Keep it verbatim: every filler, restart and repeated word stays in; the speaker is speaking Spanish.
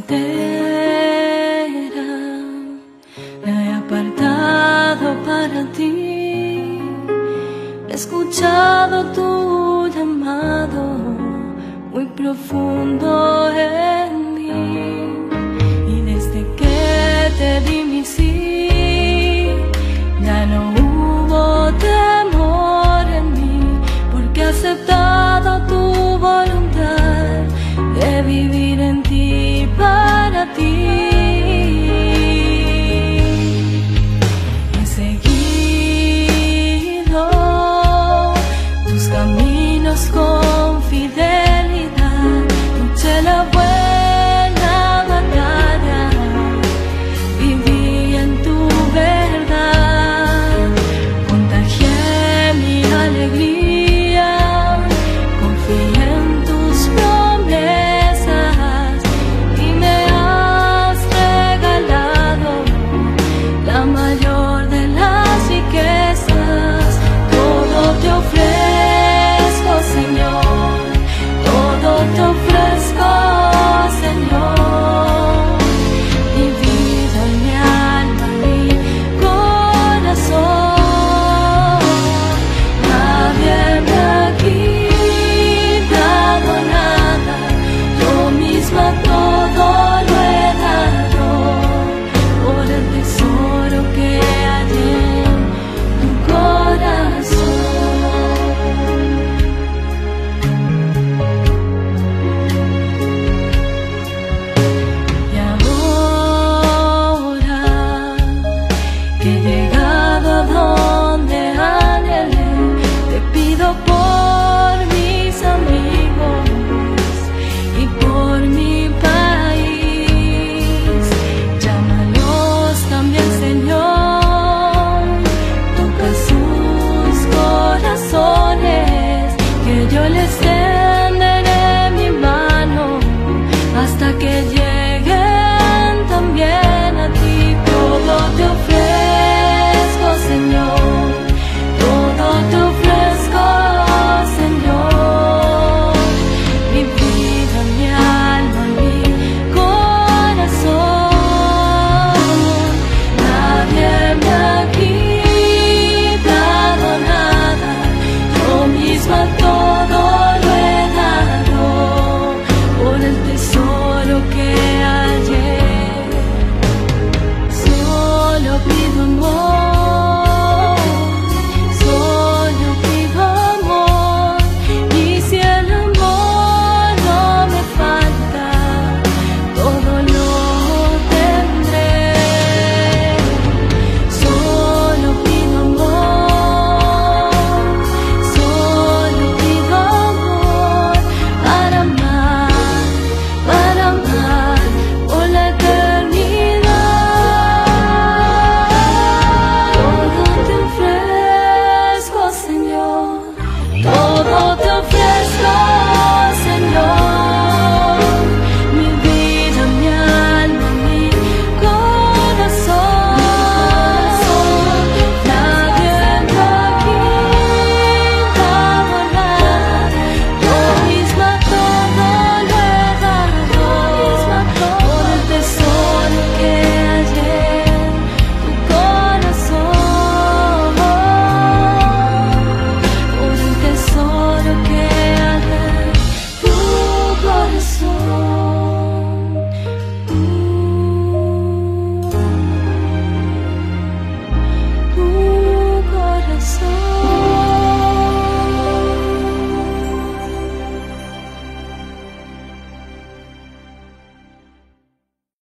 frontera me he apartado para ti. He escuchado tu llamado muy profundo en mí, y desde que te di mi sí, ya no hubo temor en mí, porque he aceptado tu voluntad de vivir en ti, para ti. He seguido tus caminos con fidelidad, luché la buena batalla, viví en tu verdad, contagié mi alegría, confié en tus promesas y me has regalado la mayor de las riquezas. Todo te ofrezco, Señor, todo te ofrezco.